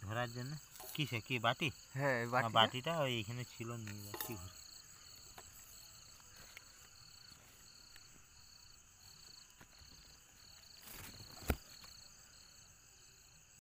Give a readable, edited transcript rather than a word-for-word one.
ধরার জন্য কিসে কি বাটি? হ্যাঁ বাটিটা ওই এখানে ছিল, নিয়ে যাচ্ছি ঘরে।